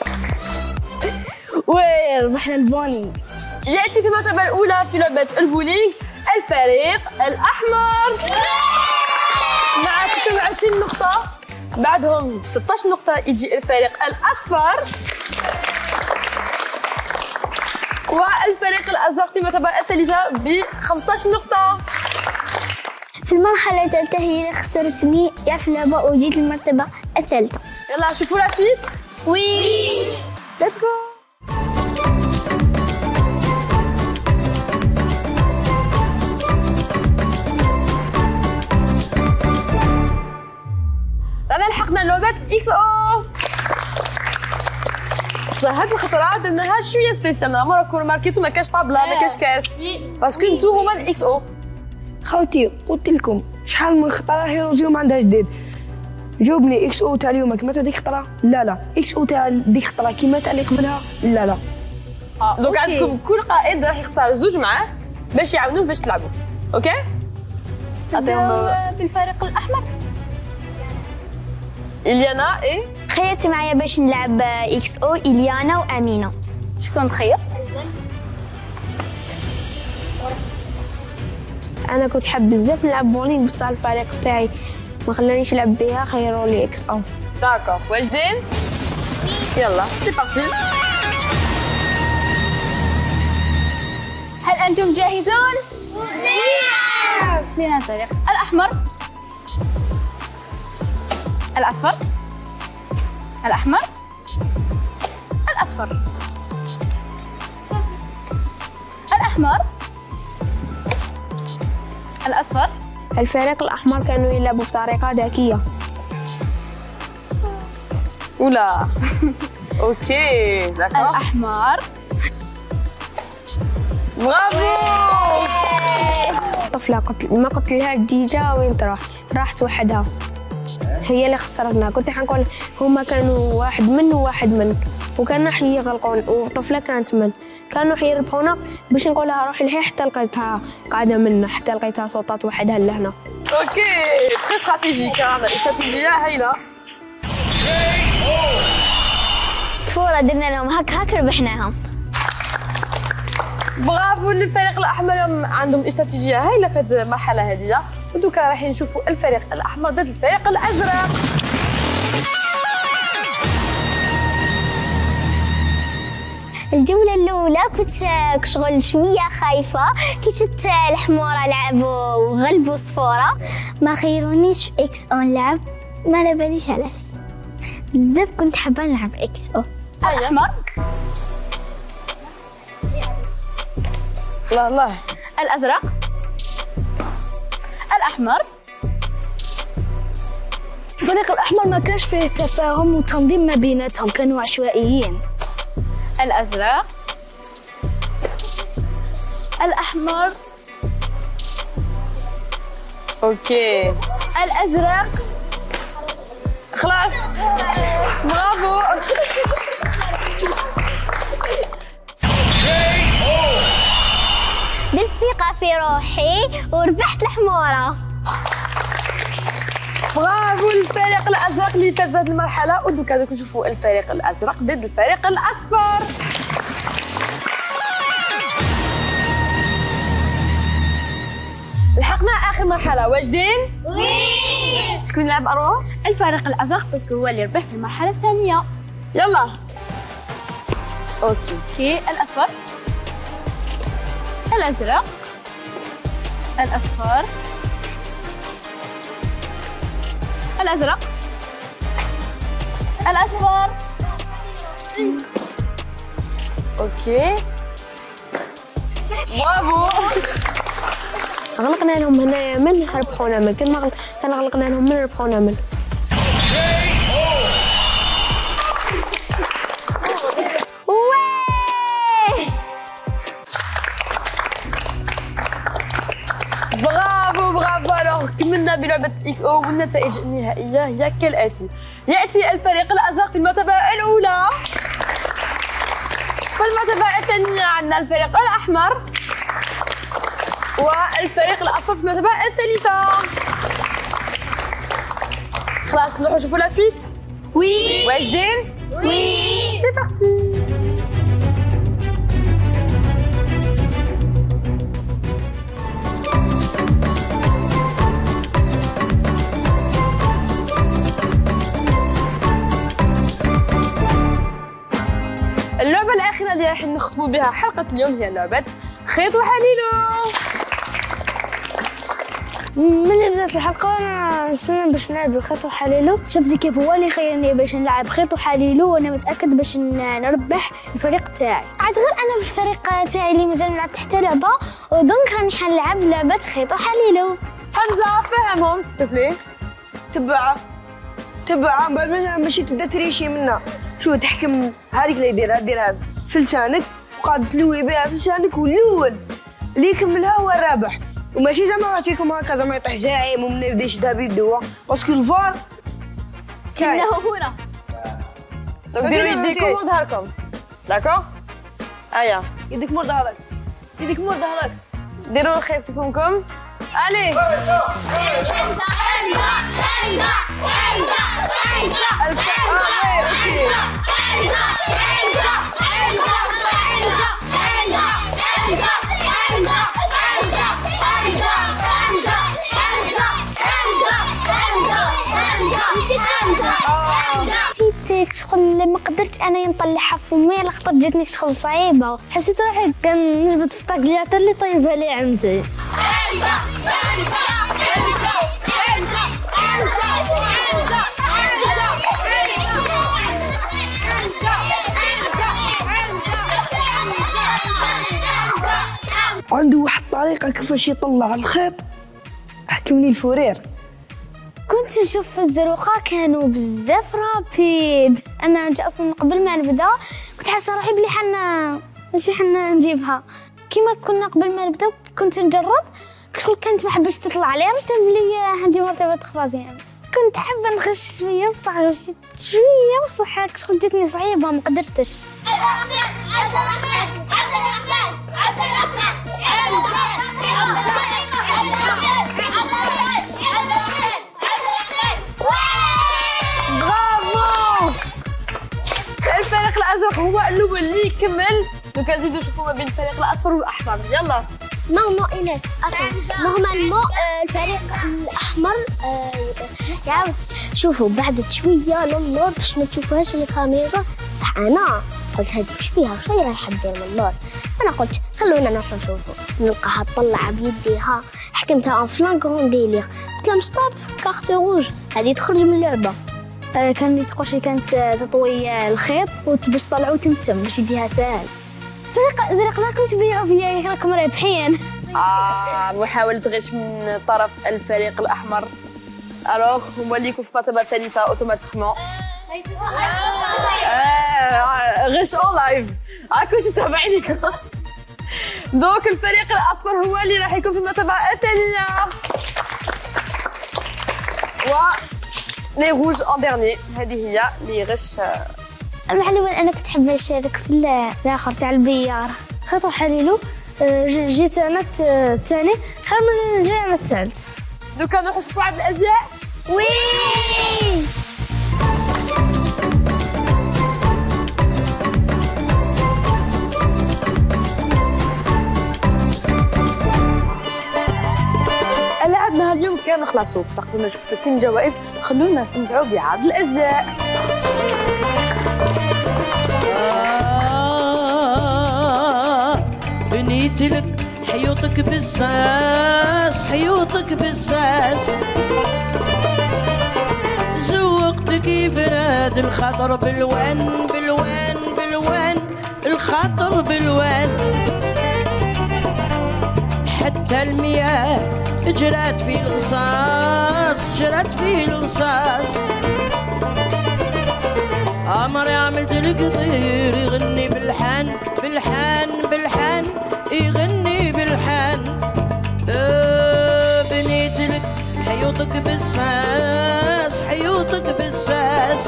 وي ربحنا البونينغ. يأتي في المرتبة الأولى في لعبة البولينغ الفريق الأحمر مع ستة وعشرين نقطة. بعدهم ب ستة عشر نقطة يجي الفريق الأصفر، والفريق الأزرق في المرتبة الثالثة ب خمسة عشر نقطة. في المرحلة الثالثة هي اللي خسرتني يا في اللعبة وجيت المرتبة الثالثة. يلا شوفوا لا سويت. وي ليتس جو. رانا لحقنا لعبة إكس أو. بصح هاد الخطرة درناها شوية سبيسيال، عمركم ماركيتو ما كاش طابلة ما كاش كاس باسكو نتو هما الإكس أو. خوتي قلت لكم شحال من خطره هيروزيوم عندها جديد. جاوبني اكس او تاع اليوم كيما تاع ديك الخطره؟ لا لا. اكس او تاع ديك الخطره كيما تاع اللي قبلها؟ لا لا. دونك عندكم كل قائد راح يختار زوج معاه باش يعاونوه باش تلعبوا. اوكي؟ نبداو بالفريق الأحمر. إليانا إيه؟ تخيلت معايا باش نلعب اكس او إليانا وأمينة. شكون تخير؟ انا كنت حاب بزاف نلعب بولينغ بصح الفريق تاعي ما خلانيش نلعب بها خيروا لي اكس او. داكور واجدين؟ يلا سي بارتي. هل أنتم جاهزون؟ نعم. لنا الفريق الأحمر. الأصفر. الأحمر. الأصفر. الأحمر. الأصفر. الفريق الأحمر كانوا يلعبوا بطريقة ذكية. ولا اوكي داكور. الأحمر. برافو. طفلة قلت ما قلت لها ديجا وين تروح، راحت وحدها. هي اللي خسرتنا. كنت حنقول هما كانوا واحد من وواحد من وكانوا حيغلقون وطفلة كانت من كانوا حيربحونا باش نقولها روحي لهي حتى لقيتها قاعدة منا حتى لقيتها صوتات وحدها لهنا. اوكي تري استراتيجيك. هذا استراتيجية هايلة. صفورة درنا لهم هاك هاك ربحناهم. برافو للفريق الأحمر، عندهم استراتيجية هايلة في هذه المرحلة هذه. ودوكا راح نشوفوا الفريق الأحمر ضد الفريق الأزرق. الاولى كنت شغل شويه خايفه كي شفت الحموره لعبوا وغلبوا صفوره، ما خيرونيش في اكس او نلعب، ما على باليش علاش بزاف كنت حابه نلعب اكس او. الاحمر، الله الله، الازرق، الاحمر. الفريق الأحمر ما كانش فيه تفاهم وتنظيم ما بيناتهم، كانوا عشوائيين. الأزرق، الأحمر، اوكي، الأزرق. خلاص برافو. درت ثقة في روحي وربحت الحمورة. برافو الفريق الازرق اللي فاز بهذه المرحله. ودوكا دوك نشوفوا الفريق الازرق ضد الفريق الاصفر. لحقنا اخر مرحله، واجدين؟ وي. شكون يلعب اروى؟ الفريق الازرق باسكو هو اللي ربح في المرحله الثانيه. يلا اوكي. اوكي، الاصفر، الازرق، الاصفر، الازرق، الاصفر. اوكي برافو. غلقنا لهم هنايا من ربحونا من كان ما كان غلقنا لهم من ربحونا من. برافو برافو. الوغ كملنا بلعبة اكس او والنتائج النهائية هي كالآتي. يأتي الفريق الأزرق في المرتبة الأولى. في المرتبة الثانية عندنا الفريق الأحمر. والفريق الأصفر في المرتبة الثالثة. خلاص نروحو نشوفو لا سويت؟ وي. واجدين؟ وي. سي بارتي. اللعبة الأخيرة اللي راح نختموا بها حلقة اليوم هي لعبة خيط وحليلو. من بدات الحلقة أنا نستنى باش نلعب خيط وحليلو، شفت كيف هو اللي خيرني باش نلعب خيط وحليلو، وأنا متأكد باش نربح الفريق تاعي. عاد غير أنا في الفريق تاعي اللي مازال ما لعبت حتى لعبة، ودونك راني حنلعب لعبة خيط وحليلو. حمزة فهمهم ستوبلي. تبع تبع ماشي تبدا تريشي منا. شو تحكم هذيك اللي يديرها ديرها في لسانك وقاعد تلوي بها في لسانك، والاول اللي يكملها هو الرابح. وماشي زعما نعطيكم هكا زعما يطيح زاعم ومن يبدا يشدها بيدو، باسكو الفار كاين. إنه هنا. دونك ديروا يديكم وظهركم. داكوغ؟ أيا يديك مور ظهرك، يديك مور ظهرك. ديروا الخيط في فمكم. ألي جيتك شغل ما قدرتش انا نطلعها فمي على خاطر جاتني شغل صعيبه، حسيت روحي كنجبد في الطاكلياطه اللي طيبها لي عمتي. عنده واحد الطريقة كيفاش يطلع الخيط، حكمني الفورير. كنت نشوف في الزروقه كانوا بزاف رابيد، انا انت اصلا قبل ما نبدا كنت حاسه روحي بلي حنا ماشي حنا نجيبها. كيما كنا قبل ما نبدا كنت نجرب كل كانت ما حبيتش تطلع لي، عرفت بلي عندي مرتبه تخفازيام. كنت حابه نغش شويه بصح غشيت شويه بصح شغل جاتني صعيبه ما قدرتش. الفريق الازرق هو الاول اللي يكمل. دوكا نزيدو نشوفوا ما بين الفريق الاصفر والاحمر. يلا نو نو ايناس اتو نورمالمون الفريق الاحمر يعاود. شوفوا بعد شويه للور باش ما تشوفوهاش الكاميرا، بصح انا قلت هذه وش بيها وش هي رايحة دير من اللور. أنا قلت خلونا نروح نشوفوا. نلقاها تطلع بيديها، حكمتها ان فلان كون ديليغ، قلت لهم ستوب كارت روج هذه تخرج من اللعبة. آه كان تقولش كانت تطوي الخيط وباش طلعوا تمتم باش يديها ساهل. فريق زرق راكم تبيعوا فيا راكم رابحين. آه محاولة غش من طرف الفريق الأحمر. الوغ نوليكم في المرتبة الثالثة اوتوماتيكمون. آه غش اون لايف هاكو شي تابعيني. دونك الفريق الأصفر هو اللي راح يكون في المرتبة الثانية و لي روج اون ديرني. هذه هي اللي غش. المعلومة أنا كنت حابة نشارك في الآخر تاع البيار خاطر حليلو جيت أنا الثاني خير من جاي أنا الثالث. دوكا نروحو نشوفو واحد الأزياء. وي ألعاب نهار اليوم كان خلاصو بصح قبل ما نشوفو تسليم الجوائز خلونا نستمتعوا بعض الأزياء. بنيتلك حيوطك بالساس حيوطك بالساس زوقتك يفراد الخطر بالوان بالوان بالوان الخطر بالوان حتى المياه جرات في الغصاص جرات في الغصاص عمري عملت القطير يغني بالحان بالحان بالحان يغني بالحان. أه بنيت لك حيوطك بالساس حيوطك بالساس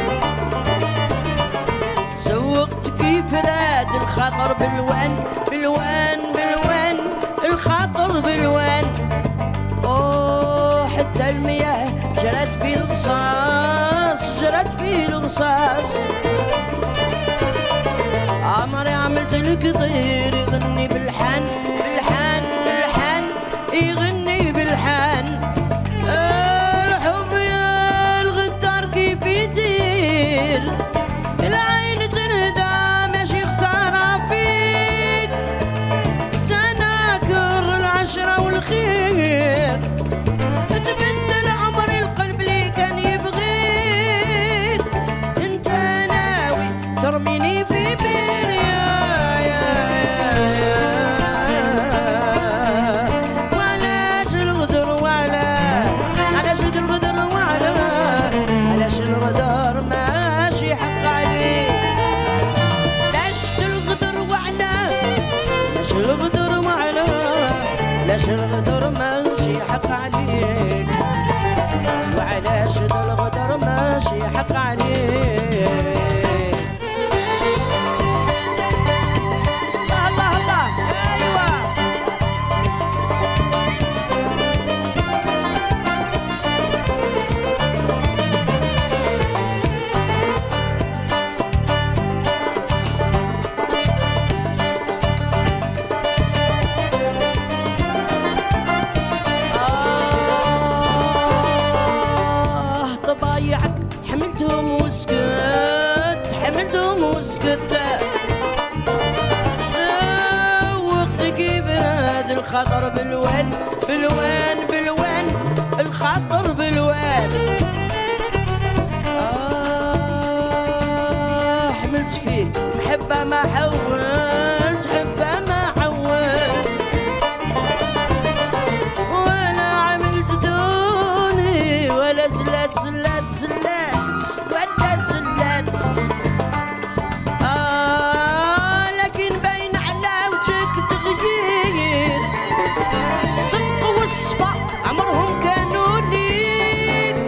سوقت كيف راد الخطر بالوان بالوان بالوان الخطر بالوان. أوه حتى المياه جرت في الغصاص جرت في الغصاص عمري عملت القطير يغني بالحان بالحان بالحان يغني بالحان. الحب يا الغدار كيف يدير العين تنهدى ماشي خسارة فيك تناكر العشرة والخير تبدل عمر القلب اللي كان يبغيك انت ناوي ترميني في بير يا يا وعلاش الغدر وعلا علاش الغدر وعلا علاش الغدر ماشي حق عليك علاش الغدر وعلا علاش الغدر وعلا علاش الغدر ماشي حق عليك وعلاش الغدر ماشي حق عليك. حملتهم وسكت حملتهم وسكت سوقت كيف هذا الخطر بالوان بالوان بالوان الخطر بالوان. آه حملت فيه محبة ما حولت حبة ما حولت ولا عملت دوني ولا سلات سلات سلات ولا سلات. آه لكن باين على وجهك تغيير الصدق والصفا عمرهم كانوا ليك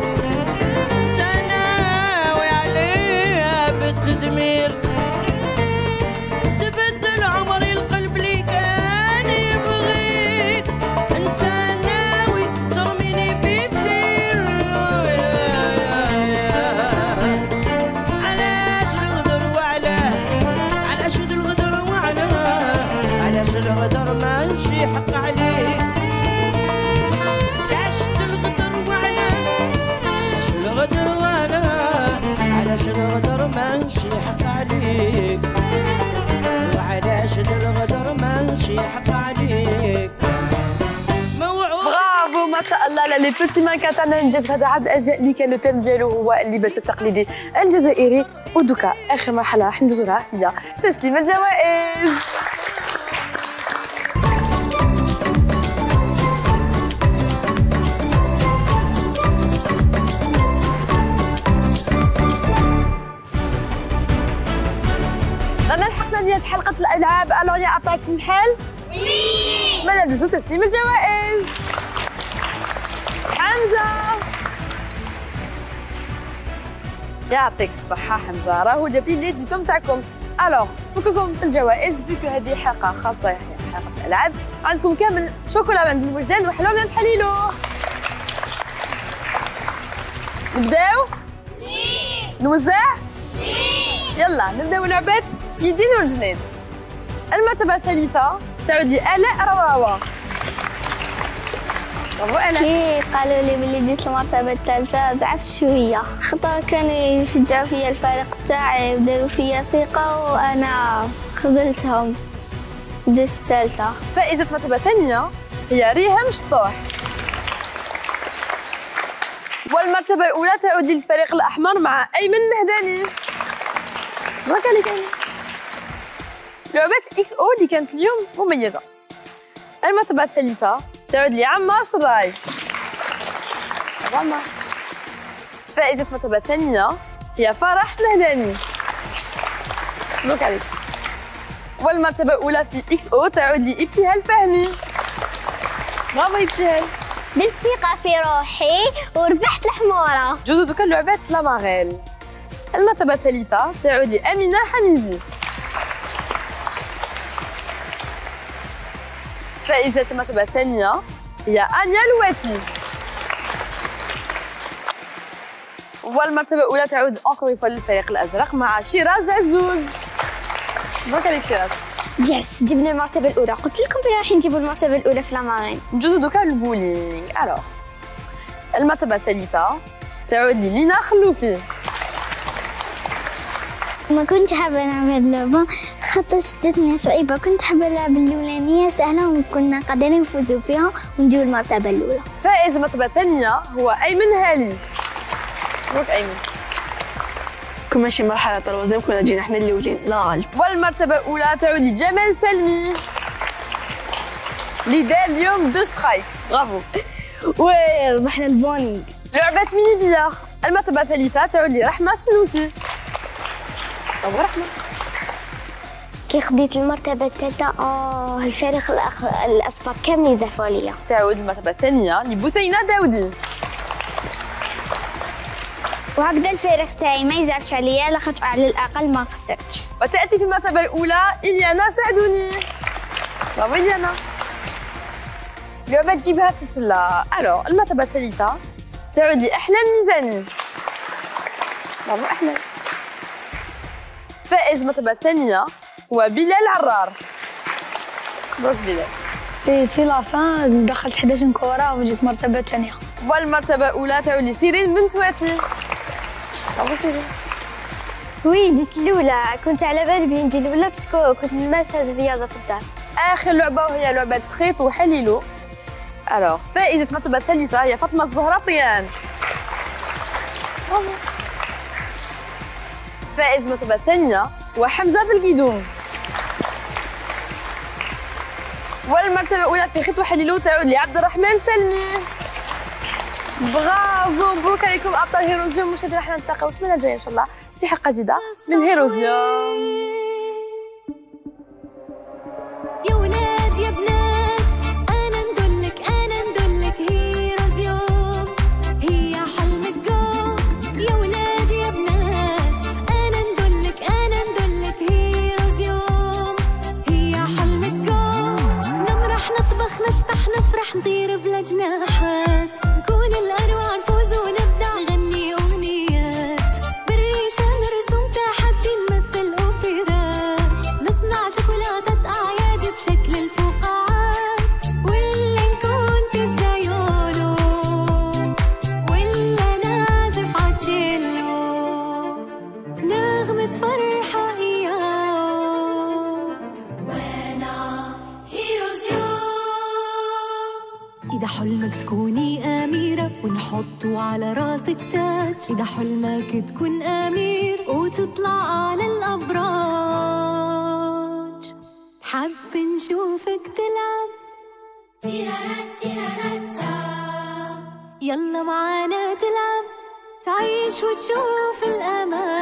تناوي عليها بالتدمير تبدل عمري القلب اللي كان يبغيك انت ناوي ترميني في بليل. علاش الغدر وعلا علاش الغدر وعلا علاش الغدر ماشي حق عليك علاش الغدر وعلا علاش الغدر وعلا علاش الغدر ماشي حق عليك. يحب عليك موعود. برافو ما شاء الله لا لي بوتي مان تاعنا نجاز في هذا عدد الأجزاء اللي كان التيم ديالو هو اللباس التقليدي الجزائري. ودوكا آخر مرحلة راح ندوزو لها هي تسليم الجوائز. رانا لحقنا نهاية حلقة الألعاب. ألو يا عطاتكم الحال؟ وي. ما ندوزو تسليم الجوائز. حمزة يعطيك الصحة حمزة، راهو جاب لي لي ديبلوم تاعكم. ألوغ فككم في الجوائز فيكو هذه حلقة خاصة يعني حلقة الألعاب. عندكم كامل شوكولا من الوجدان وحلوى من الحليلو. نبداو؟ وي. نوزع؟ وي. يلا نبداو لعبة يدين ورجلين. المرتبة الثالثة تعود لآلاء رواوة. كي قالوا لي بلي ديت المرتبة الثالثة زعفت شوية، خاطر كانوا يشجعوا فيا الفريق تاعي وداروا فيا ثقة وأنا خذلتهم ديت الثالثة. فائزة المرتبة الثانية هي ريهام شطوح. والمرتبة الأولى تعود للفريق الأحمر مع أيمن مهداني. هكا اللي كاين. لعبة إكس أو اللي كانت اليوم مميزة. المرتبة الثالثة تعود لعمار صراي. عمار. فائزة المرتبة الثانية هي فرح مهداني. مبروك عليك. والمرتبة الأولى في إكس أو تعود لابتهال فهمي. برافو ابتهال. درت ثقة في روحي وربحت الحمورة. جوزو دوكا لعبة لاماغيل. المرتبة الثالثة تعود لأمينة حميزي. فائزة المرتبة الثانية هي أنيا لواتي. والمرتبة الأولى تعود أنكور فوا للفريق الأزرق مع شيراز عزوز. مبروك عليك شيراز. يس جبنا المرتبة الأولى، قلت لكم بلي راح نجيبوا المرتبة الأولى في لامارين. نجوزو دوكا للبولينغ. ألوغ المرتبة الثالثة تعود للينا خلوفي. ما كنت حابة نلعب هاد اللعبة خاطر شدتني صعيبة، كنت حابة اللعبة الأولانية سهلة وكنا قادرين نفوزوا فيها ونجيو المرتبة الأولى. فائز المرتبة الثانية هو أيمن هالي. مبروك أيمن. كون ماشي مرحلة طروازيم كنا جينا احنا الأولين لا غالب. والمرتبة الأولى تعود لجمال سلمي اللي دار اليوم دو سترايك. برافو. وي ربحنا البونينغ. لعبة ميني بيار. المرتبة الثالثة تعود لرحمة السنوسي. برافو رحمة. كي خديت المرتبة الثالثة اه الفريق الأخ... الأصفر كامل يزحفوا عليا. تعود المرتبة الثانية لبثينة داودي. وهكذا الفريق تاعي ما يزعفش عليا لاخاطش على الأقل ما خسرتش. وتأتي في المرتبة الأولى إليانا ساعدوني. برافو إليانا. لعبة تجيبها في السلة. ألو المرتبة الثالثة تعود لأحلام ميزاني. برافو أحلام. فائز المرتبة الثانية هو بلال عرار. مبروك بلال. في في لافان دخلت حداش كورة وجيت مرتبة ثانية. والمرتبة الأولى تعود لسيرين بنت واتي. برافو سيرين. وي جيت الأولى، كنت على بالي بلي نجي الأولى باسكو كنت نمارس هذه الرياضة في الدار. آخر لعبة وهي لعبة خيط وحليلو. ألوغ فائزة المرتبة الثالثة هي فاطمة الزهراطيان. فائز المرتبة الثانية هو حمزة بالقيدوم. والمرتبة الأولى في خيط وحليلو تعود لعبد الرحمن سلمي. برافو مبروك عليكم أبطال هيروزيوم. مشاهدينا راح نتلاقاو السمانة الجاية إن شاء الله في حلقة جديدة من هيروزيوم. يا ولاد يا بنات أنا ندلك أنا ندلك هيروزيوم هي حلمك جو. يا ولاد يا بنات أنا ندلك أنا ندلك هيروزيوم هي حلمك جو. نمرح نطبخ نشطح نفرح نطير بلا جناحات نكون الأروع نفوز ونبدع نغني أغنيات بالريشة نرسم تحدي نمثل أوبرات نصنع شوكولاتة أعياد بشكل الفقاعات ولا نكون بيتزا يولو ولا نعزف عالجيلو نغمة فرحة إياه. وأنا ونحطه على راسك تاج. إذا حلمك تكون أمير وتطلع على الأبراج. حب نشوفك تلعب يلا معانا تلعب، تعيش وتشوف الأمان.